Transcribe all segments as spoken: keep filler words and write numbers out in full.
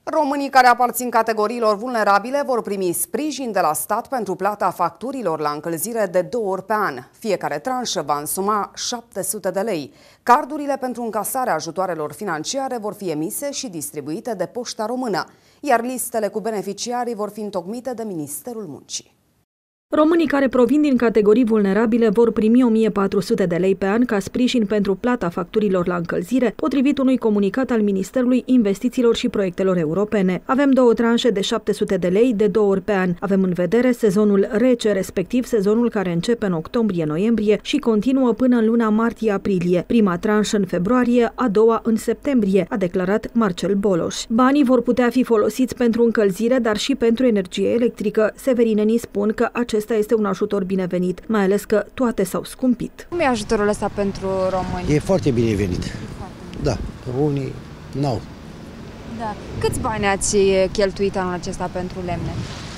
Românii care aparțin categoriilor vulnerabile vor primi sprijin de la stat pentru plata facturilor la încălzire de două ori pe an. Fiecare tranșă va însuma șapte sute de lei. Cardurile pentru încasarea ajutoarelor financiare vor fi emise și distribuite de Poșta Română, iar listele cu beneficiarii vor fi întocmite de Ministerul Muncii. Românii care provin din categorii vulnerabile vor primi o mie patru sute de lei pe an ca sprijin pentru plata facturilor la încălzire, potrivit unui comunicat al Ministerului Investițiilor și Proiectelor Europene. Avem două tranșe de șapte sute de lei de două ori pe an. Avem în vedere sezonul rece, respectiv sezonul care începe în octombrie-noiembrie și continuă până în luna martie-aprilie. Prima tranșă în februarie, a doua în septembrie, a declarat Marcel Boloș. Banii vor putea fi folosiți pentru încălzire, dar și pentru energie electrică. Severinenii spun că acest Acesta este un ajutor binevenit, mai ales că toate s-au scumpit. Cum e ajutorul ăsta pentru români? E foarte binevenit. Da, unii n-au. Da. Câți bani ați cheltuit anul acesta pentru lemne?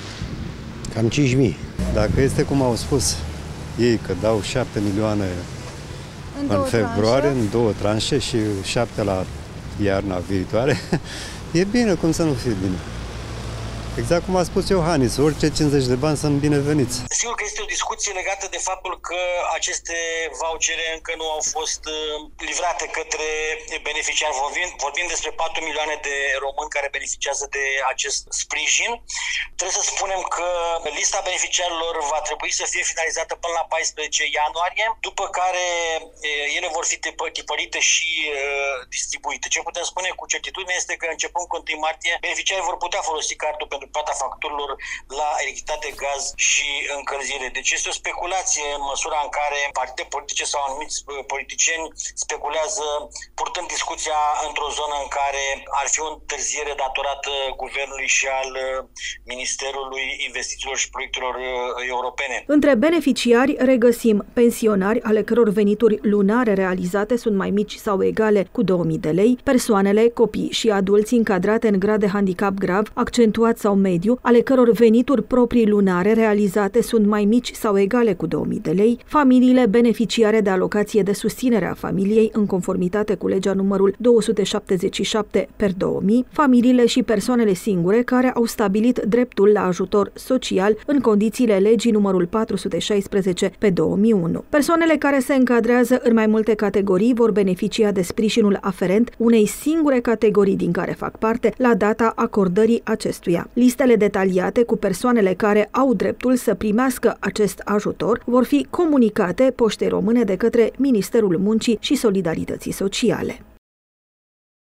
Cam cinci mii. Dacă este cum au spus ei că dau șapte milioane în, în februarie, tranșe? în două tranșe și șapte la iarna viitoare, e bine, cum să nu fie bine. Exact cum a spus Iohannis, orice cincizeci de bani sunt bineveniți. Sigur că este o discuție legată de faptul că aceste vouchere încă nu au fost livrate către beneficiari. Vorbim, vorbim despre patru milioane de români care beneficiază de acest sprijin. Trebuie să spunem că lista beneficiarilor va trebui să fie finalizată până la paisprezece ianuarie, după care ele vor fi tipărite și distribuite. Ce putem spune cu certitudine este că începând cu întâi martie, beneficiarii vor putea folosi cardul pentru plata facturilor la electricitate, gaz și încălzire. Deci este o speculație în măsura în care partide politice sau anumiți politicieni speculează purtând discuția într-o zonă în care ar fi o întârziere datorată guvernului și al Ministerului Investițiilor și Proiectelor Europene. Între beneficiari regăsim pensionari ale căror venituri lunare realizate sunt mai mici sau egale cu două mii de lei, persoanele, copii și adulți încadrate în grad de handicap grav, accentuat sau mediu, ale căror venituri proprii lunare realizate sunt mai mici sau egale cu două mii de lei, familiile beneficiare de alocație de susținere a familiei în conformitate cu legea numărul două sute șaptezeci și șapte per două mii, familiile și persoanele singure care au stabilit dreptul la ajutor social în condițiile legii numărul patru sute șaisprezece pe două mii unu. Persoanele care se încadrează în mai multe categorii vor beneficia de sprijinul aferent unei singure categorii din care fac parte la data acordării acestuia. Listele detaliate cu persoanele care au dreptul să primească acest ajutor vor fi comunicate Poștei Române de către Ministerul Muncii și Solidarității Sociale.